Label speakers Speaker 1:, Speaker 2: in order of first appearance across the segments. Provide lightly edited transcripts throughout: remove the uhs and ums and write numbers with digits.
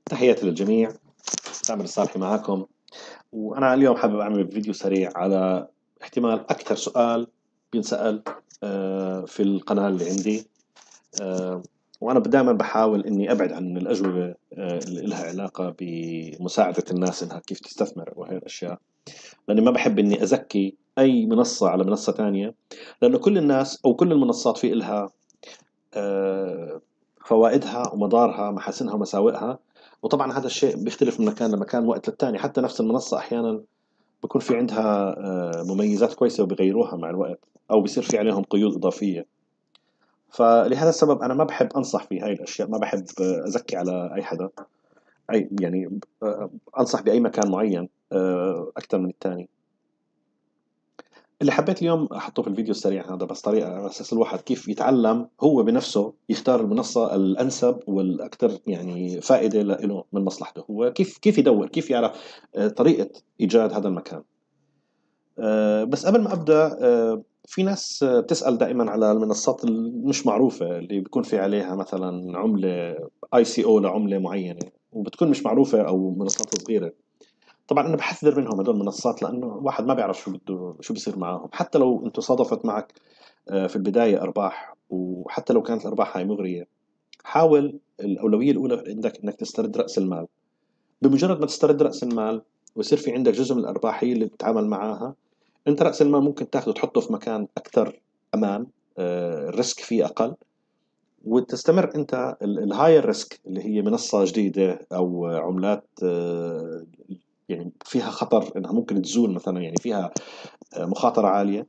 Speaker 1: تحياتي للجميع. تامر الصالحي معكم. وأنا اليوم حابب أعمل فيديو سريع على احتمال أكثر سؤال بينسأل في القناة اللي عندي. آه، وأنا دائما بحاول إني أبعد عن الأجوبة اللي لها علاقة بمساعدة الناس إنها كيف تستثمر وهي الأشياء، لأني ما بحب إني أزكي أي منصة على منصة تانية، لأنه كل الناس أو كل المنصات في إلها آه، فوائدها ومضارها، محاسنها ومساوئها. وطبعا هذا الشيء بيختلف من مكان لمكان، وقت للتاني. حتى نفس المنصة أحيانا بكون في عندها مميزات كويسة وبيغيروها مع الوقت، أو بيصير في عليهم قيود إضافية. فلهذا السبب أنا ما بحب أنصح في هاي الأشياء، ما بحب أزكي على أي حدا، أي يعني أنصح بأي مكان معين أكثر من الثاني. اللي حبيت اليوم احطه في الفيديو السريع هذا بس طريقه على اساس الواحد كيف يتعلم هو بنفسه يختار المنصه الانسب والاكثر يعني فائده له من مصلحته، هو كيف يدور، كيف يعرف طريقه ايجاد هذا المكان. بس قبل ما ابدا، في ناس بتسال دائما على المنصات المش معروفه اللي بيكون في عليها مثلا عمله اي سي او لعمله معينه، وبتكون مش معروفه او منصات صغيره. طبعا انا بحذر منهم هدول المنصات، لانه واحد ما بيعرف شو بده شو بيصير معاهم. حتى لو انت صادفت معك في البدايه ارباح، وحتى لو كانت الارباح هاي مغريه، حاول الاولويه الاولى عندك انك تسترد راس المال. بمجرد ما تسترد راس المال ويصير في عندك جزء من الارباح هي اللي بتتعامل معاها، انت راس المال ممكن تاخذه تحطه في مكان اكثر امان، الريسك فيه اقل، وتستمر انت الهاير ريسك اللي هي منصه جديده او عملات يعني فيها خطر انها ممكن تزول مثلا، يعني فيها مخاطره عاليه.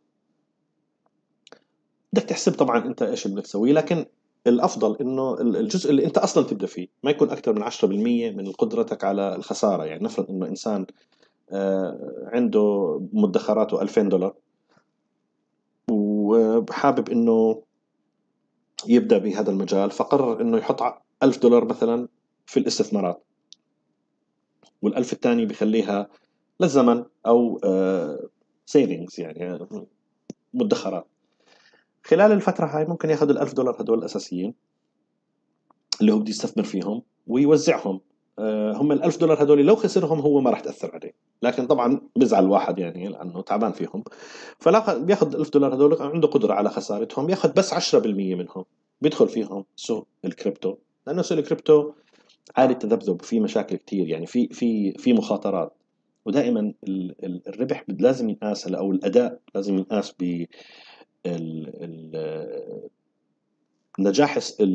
Speaker 1: بدك تحسب طبعا انت ايش اللي بدك تسويه، لكن الافضل انه الجزء اللي انت اصلا تبدا فيه ما يكون اكثر من 10% من قدرتك على الخساره. يعني نفرض انه انسان عنده مدخراته $2000، وحابب انه يبدا بهذا المجال، فقرر انه يحط $1000 مثلا في الاستثمارات، والألف الثاني بخليها للزمن أو سيفنجز، يعني مدخرات. خلال الفترة هاي ممكن ياخذ $1000 هدول الأساسيين اللي هو بده يستثمر فيهم ويوزعهم. هم $1000 هدول لو خسرهم هو ما راح تأثر عليه، لكن طبعا بزعل الواحد يعني لأنه تعبان فيهم. فلا بياخذ $1000 هدول، عنده قدرة على خسارتهم، بياخذ بس 10% منهم بيدخل فيهم سوق الكريبتو، لأنه سوق الكريبتو عالي التذبذب، في مشاكل كتير، يعني في مخاطرات. ودائما الربح لازم ينقاس، او الاداء لازم ينقاس ب نجاح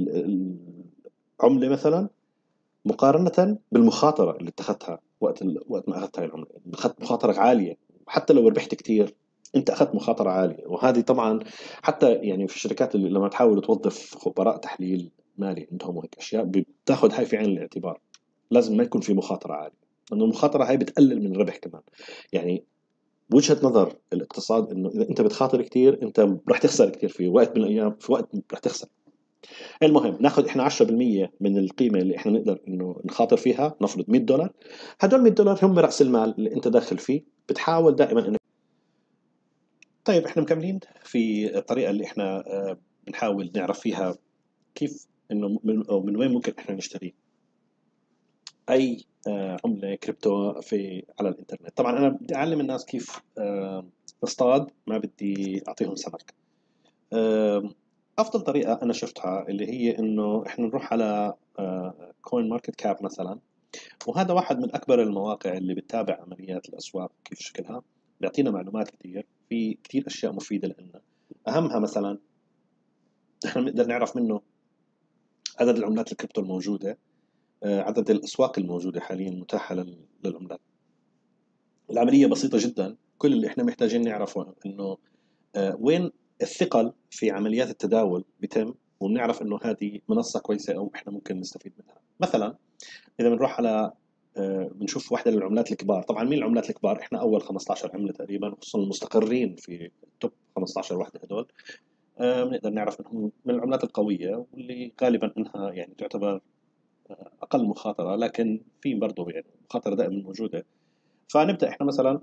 Speaker 1: العمله مثلا مقارنه بالمخاطره اللي اتخذتها وقت ما اخذت هاي العمله. اخذت مخاطره عاليه، حتى لو ربحت كتير انت اخذت مخاطره عاليه. وهذه طبعا حتى يعني في الشركات اللي لما تحاول توظف خبراء تحليل مالي عندهم وهيك اشياء بتاخذ هاي في عين الاعتبار. لازم ما يكون في مخاطره عاليه، لانه المخاطره هاي بتقلل من الربح كمان. يعني وجهة نظر الاقتصاد انه اذا انت بتخاطر كثير انت راح تخسر كثير، في وقت من الايام في وقت راح تخسر. المهم ناخذ احنا 10% من القيمه اللي احنا نقدر انه نخاطر فيها، نفرض $100. هدول $100 هم راس المال اللي انت داخل فيه. بتحاول دائما انك طيب احنا مكملين في الطريقه اللي احنا بنحاول نعرف فيها كيف انه من وين ممكن احنا نشتري اي عمله كريبتو في على الانترنت. طبعا انا بدي اعلم الناس كيف تصطاد، ما بدي اعطيهم سمك. افضل طريقه انا شفتها اللي هي انه احنا نروح على كوين ماركت كاب مثلا، وهذا واحد من اكبر المواقع اللي بتتابع عمليات الاسواق كيف شكلها. بيعطينا معلومات كثير، في كثير اشياء مفيده لنا. اهمها مثلا احنا بنقدر نعرف منه عدد العملات الكريبتو الموجوده، عدد الاسواق الموجوده حاليا متاحه للعملات. العمليه بسيطه جدا، كل اللي احنا محتاجين نعرفه انه وين الثقل في عمليات التداول بتم، ونعرف انه هذه منصه كويسه او احنا ممكن نستفيد منها. مثلا اذا بنروح على بنشوف واحدة من العملات الكبار. طبعا مين العملات الكبار؟ احنا اول 15 عملة تقريبا، خصوصا المستقرين في التوب 15 واحدة هدول. بنقدر نعرف انهم من العملات القوية، واللي غالبا انها يعني تعتبر اقل مخاطرة، لكن في برضه يعني مخاطرة دائما موجودة. فنبدأ احنا مثلا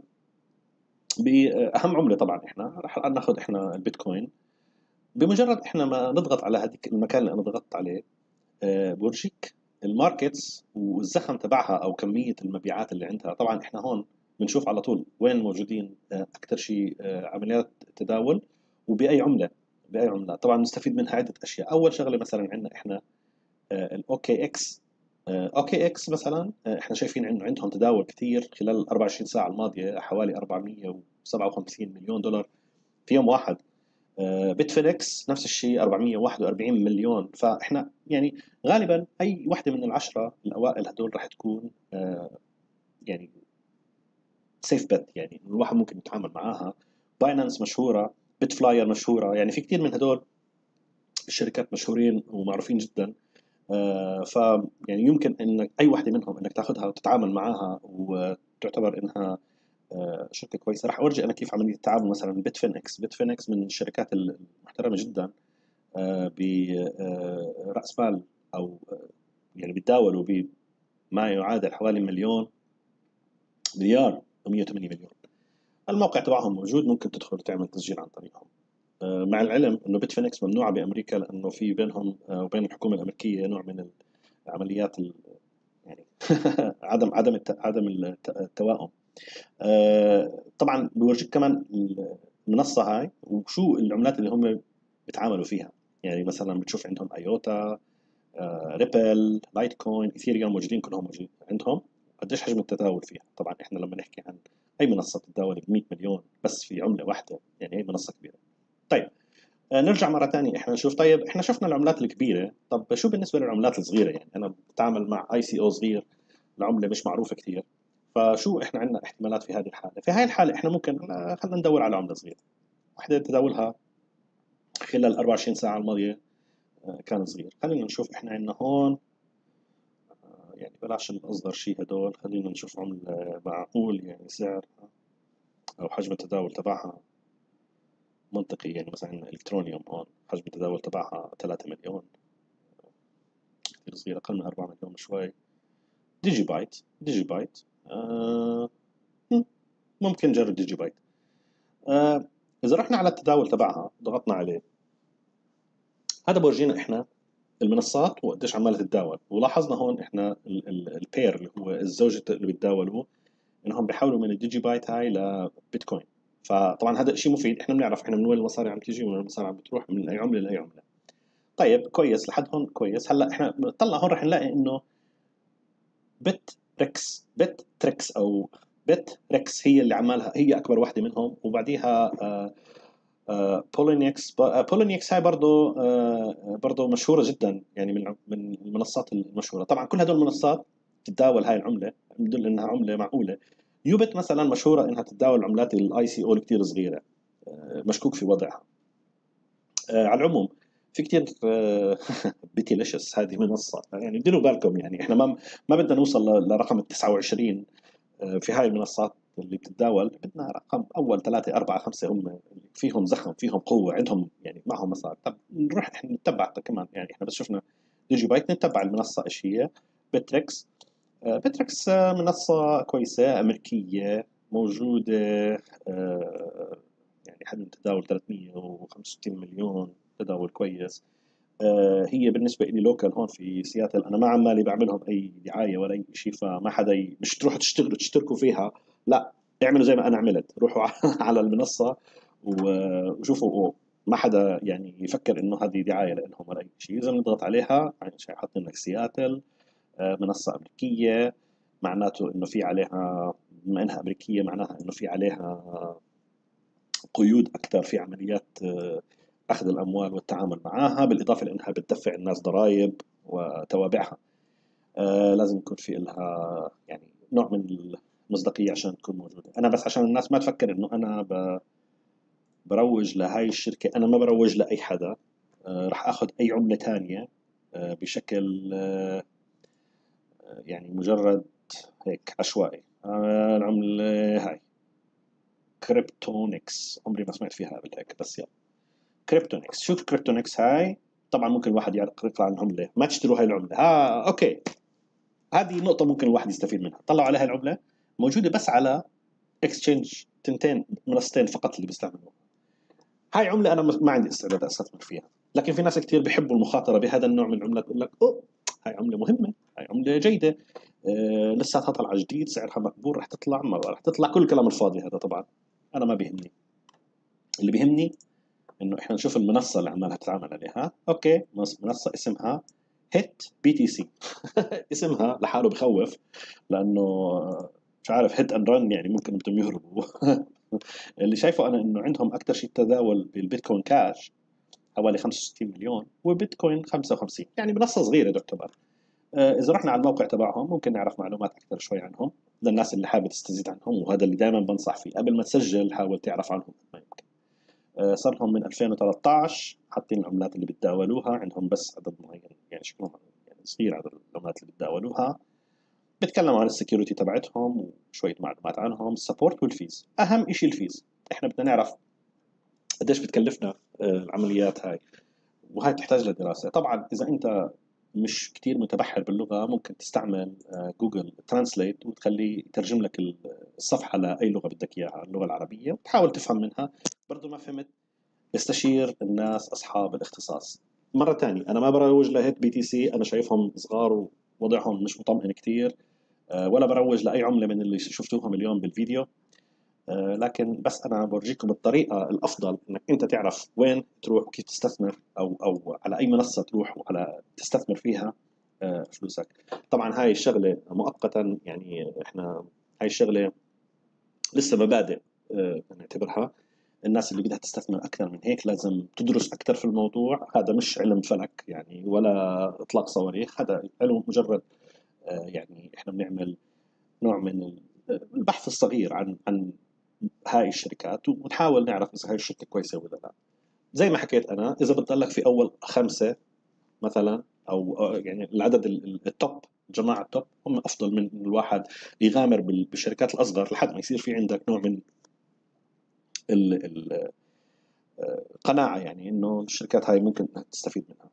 Speaker 1: بأهم عملة. طبعا احنا رح ناخذ احنا البيتكوين. بمجرد احنا ما نضغط على هذيك المكان اللي انا ضغطت عليه، بورجيك الماركتس والزخم تبعها او كميه المبيعات اللي عندها. طبعا احنا هون بنشوف على طول وين موجودين اكثر شيء عمليات تداول وباي عمله. باي عمله طبعا نستفيد منها عده اشياء. اول شغله مثلا عندنا احنا الاوكي اكس. اوكي اكس مثلا احنا شايفين انه عندهم تداول كثير خلال ال 24 ساعه الماضيه، حوالي 457 مليون دولار في يوم واحد. بيتفينكس نفس الشيء 441 مليون. فاحنا يعني غالبا اي وحده من العشره الاوائل هدول راح تكون يعني سيف بت، يعني الواحد ممكن يتعامل معاها. باينانس مشهوره، بيت فلاير مشهوره، يعني في كثير من هدول الشركات مشهورين ومعروفين جدا. ف يعني يمكن انك اي وحده منهم انك تاخذها وتتعامل معاها وتعتبر انها شركه كويسه. راح اورجي انا كيف عمليه التعامل. مثلا بيتفينكس من الشركات المحترمه جدا برأس مال أو يعني بيتداولوا بما يعادل حوالي مليار و108 مليون. الموقع تبعهم موجود، ممكن تدخل تعمل تسجيل عن طريقهم. مع العلم انه بيتفينكس ممنوعه بامريكا لانه في بينهم وبين الحكومه الامريكيه نوع من العمليات يعني عدم التوائم. طبعا بورجيك كمان المنصه هاي وشو العملات اللي هم بيتعاملوا فيها. يعني مثلا بتشوف عندهم ايوتا، ريبل، لايت كوين، ايثيريوم، موجودين كلهم موجودين عندهم. قديش حجم التداول فيها؟ طبعا احنا لما نحكي عن اي منصه بتتداول ب 100 مليون بس في عمله واحده، يعني هي منصه كبيره. طيب نرجع مره ثانيه احنا نشوف. طيب احنا شفنا العملات الكبيره، طب شو بالنسبه للعملات الصغيره؟ يعني انا بتعامل مع اي سي او صغير، العمله مش معروفه كثير. فشو احنا عندنا احتمالات في هذه الحاله؟ في هذه الحاله احنا ممكن خلينا ندور على عمله صغيره، وحده تداولها خلال 24 ساعه الماضيه كان صغير. خلينا نشوف احنا عندنا هون يعني بلاش الأصغر شيء هدول، خلينا نشوف عملة معقول يعني سعر أو حجم التداول تبعها منطقي. يعني مثلا الإلكترونيوم هون حجم التداول تبعها 3 مليون، كثير صغير، أقل من 4 مليون شوي. ديجي بايت آه ممكن نجرب ديجي بايت. إذا رحنا على التداول تبعها ضغطنا عليه، هذا بورجينا إحنا المنصات وقديش عمالة تتداول. ولاحظنا هون إحنا البير اللي هو الزوجة اللي بيتداولوا انهم بيحولوا من الديجي بايت هاي لبيتكوين. فطبعا هذا شيء مفيد، احنا بنعرف احنا من وين المصاري عم تيجي ومن وين المصاري عم بتروح، من اي عمله لاي عمله. طيب كويس لحد هون كويس. هلا احنا بنطلع هون رح نلاقي انه بت تريكس او بت ريكس هي اللي عمالها، هي اكبر واحده منهم. وبعديها بولينيكس هاي برضه مشهوره جدا، يعني من المنصات المشهوره. طبعا كل هدول المنصات تتداول هاي العمله، بدل انها عمله معقوله. يوبت مثلا مشهوره انها تتداول عملات الاي سي او الكثير صغيره، مشكوك في وضعها. على العموم في كثير بيتيليشس هذه منصه، يعني ديروا بالكم. يعني احنا ما بدنا نوصل لرقم ال 29 في هاي المنصات اللي بتتداول. بدنا رقم اول ثلاثه اربعه خمسه هم اللي فيهم زخم، فيهم قوه، عندهم يعني معهم مصاري. طب نروح احنا نتبع كمان، يعني احنا بس شفنا ديجي بايت، نتبع المنصه ايش هي. بتريكس. بتريكس منصه كويسه امريكيه موجوده. يعني حجم التداول 365 مليون، تداول كويس. هي بالنسبه لي لوكال هون في سياتل، انا ما عمالي بعملهم اي دعايه ولا اي شيء. فما حدا مش تروحوا تشتركوا فيها، لا، اعملوا زي ما انا عملت، روحوا على المنصه وشوفوا. ما حدا يعني يفكر انه هذه دعايه لهم ولا اي شيء. اذا بنضغط عليها حاطين لك سياتل، منصه امريكيه، معناته انه في عليها، بما انها امريكيه معناها انه في عليها قيود اكثر في عمليات اخذ الاموال والتعامل معها، بالاضافه لانها بتدفع الناس ضرائب وتوابعها. لازم يكون في لها يعني نوع من المصداقيه عشان تكون موجوده. انا بس عشان الناس ما تفكر انه انا بروج لهاي الشركه، انا ما بروج لاي حدا. راح اخذ اي عمله ثانيه بشكل يعني مجرد هيك عشوائي. العمله هاي كريبتونكس، عمري ما سمعت فيها قبل هيك، بس يلا كريبتونكس. شوف كريبتونكس هاي، طبعا ممكن الواحد يقرا عن العمله، ما تشتروا هاي العمله. اوكي، هذه نقطه ممكن الواحد يستفيد منها. طلعوا عليها العمله موجوده بس على اكسشينج، تنتين منصتين فقط اللي بيستعملوها. هاي عمله انا ما عندي استعداد استثمر فيها. لكن في ناس كثير بيحبوا المخاطره بهذا النوع من العملات، يقول لك اوه هاي عملة مهمة، هاي عملة جيدة، لساتها طالعة جديد، سعرها مقبول، رح تطلع مرة، رح تطلع، كل الكلام الفاضي هذا طبعا أنا ما بيهمني. اللي بيهمني إنه إحنا نشوف المنصة اللي عمالها تتعامل عليها. أوكي، منصة اسمها هيت بي تي سي. اسمها لحاله بخوف، لأنه مش عارف، هيت أند رن يعني، ممكن بدهم يهربوا. اللي شايفه أنا إنه عندهم أكثر شيء تداول بالبيتكوين كاش حوالي 65 مليون، وبيتكوين 55، يعني منصة صغيرة تعتبر. إذا رحنا على الموقع تبعهم ممكن نعرف معلومات أكثر شوي عنهم، للناس اللي حابة تستزيد عنهم، وهذا اللي دائما بنصح فيه، قبل ما تسجل حاول تعرف عنهم قد ما يمكن. صار لهم من 2013 حاطين العملات اللي بتداولوها، عندهم بس عدد معين، يعني شكلهم يعني صغير عدد العملات اللي بتداولوها. بيتكلموا عن السكيورتي تبعتهم وشوية معلومات عنهم، السبورت والفيز. أهم شيء الفيز، إحنا بدنا نعرف قديش بتكلفنا العمليات هاي، وهاي تحتاج لدراسة. طبعا إذا أنت مش كتير متبحر باللغة، ممكن تستعمل جوجل ترانسليت وتخليه يترجم لك الصفحة لأي لغة بدك إياها، اللغة العربية، وتحاول تفهم منها. برضو ما فهمت، استشير الناس أصحاب الاختصاص. مرة تانية، أنا ما بروج لهيك بي تي سي، أنا شايفهم صغار ووضعهم مش مطمئن كتير، ولا بروج لأي عملة من اللي شفتوهم اليوم بالفيديو. لكن بس انا بورجيكم الطريقه الافضل انك انت تعرف وين تروح وكيف تستثمر، او على اي منصه تروح وعلى تستثمر فيها فلوسك. طبعا هاي الشغله مؤقتا، يعني احنا هاي الشغله لسه مبادئ نعتبرها. الناس اللي بدها تستثمر اكثر من هيك لازم تدرس اكثر في الموضوع. هذا مش علم فلك يعني، ولا اطلاق صواريخ، هذا علم مجرد يعني احنا بنعمل نوع من البحث الصغير عن هاي الشركات، ونحاول نعرف اذا هاي الشركه كويسه ولا لا. زي ما حكيت انا، اذا بتضلك في اول خمسه مثلا، او يعني العدد التوب، جماعه التوب هم افضل من الواحد يغامر بالشركات الاصغر لحد ما يصير في عندك نوع من القناعه، يعني انه الشركات هاي ممكن إنك تستفيد منها.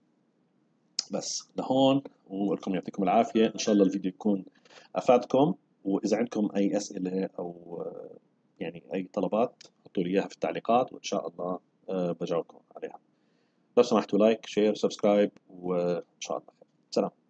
Speaker 1: بس لهون، ولكم يعطيكم العافيه، ان شاء الله الفيديو يكون افادكم. واذا عندكم اي اسئله او يعني اي طلبات، حطوا لي اياها في التعليقات، وان شاء الله بجاوبكم عليها. لو سمحتوا لايك، شير، سبسكرايب، وإن شاء الله خير. سلام.